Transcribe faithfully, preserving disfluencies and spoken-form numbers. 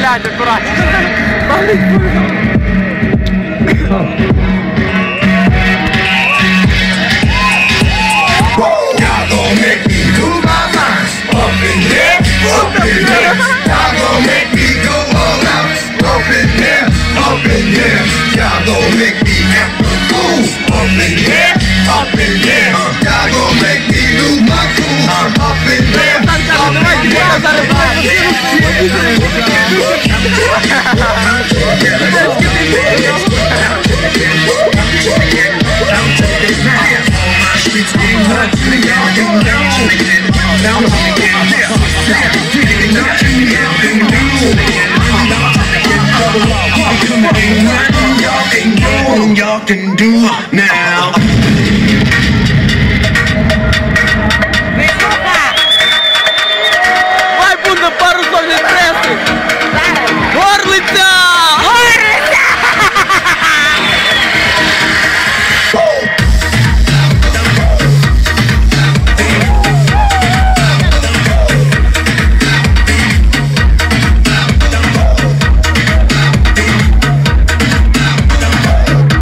Блядь, аккуратнее. Y'all gon' make me lose my mind. Up in here, up in here. Y'all gon' make me go all out. Up in here, up in here. Y'all gon' make me act a fool. Up in here, up in here. Y'all gon' make me lose my cool. Up in here, up in here. Y'all can do now.